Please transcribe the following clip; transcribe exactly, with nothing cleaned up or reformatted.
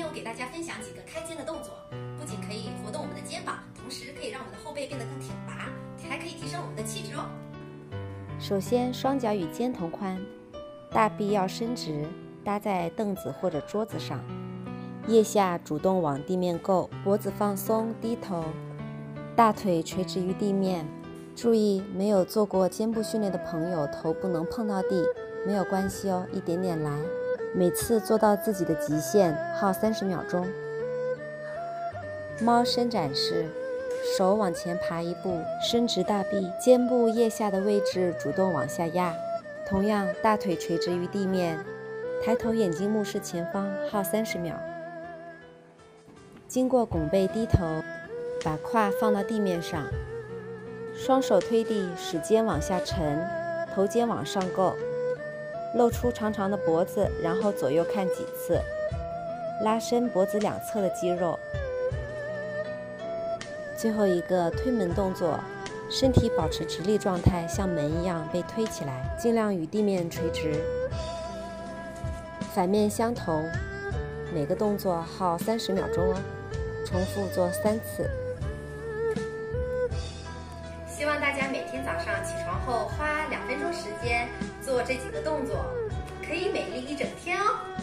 给大家分享几个开肩的动作，不仅可以活动我们的肩膀，同时可以让我们的后背变得更挺拔，还可以提升我们的气质哦。 首先，双脚与肩同宽，大臂要伸直，搭在凳子或者桌子上，腋下主动往地面够，脖子放松，低头，大腿垂直于地面。注意，没有做过肩部训练的朋友，头不能碰到地，没有关系哦，一点点来。每次做到自己的极限，耗三十秒钟。猫伸展式，手往前爬一步，伸直大臂，肩部腋下的位置主动往下压。同样，大腿垂直于地面，抬头眼睛目视前方，耗三十秒。经过拱背低头，把胯放到地面上，双手推地，使肩往下沉，头肩往上够。露出长长的脖子，然后左右看几次，拉伸脖子两侧的肌肉。最后一个推门动作，身体保持直立状态，像门一样被推起来，尽量与地面垂直。反面相同，每个动作耗三十秒钟哦，重复做三次。 希望大家每天早上起床后花两分钟时间做这几个动作，可以美丽一整天哦。